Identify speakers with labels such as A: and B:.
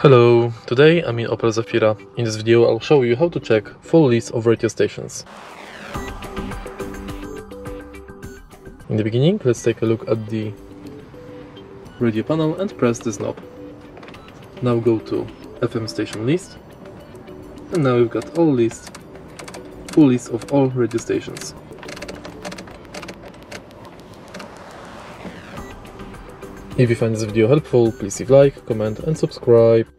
A: Hello, today I'm in Opel Zafira. In this video I'll show you how to check full list of radio stations. In the beginning, let's take a look at the radio panel and press this knob. Now go to FM station list, and now we've got full list of all radio stations. If you find this video helpful, please leave a like, comment and subscribe.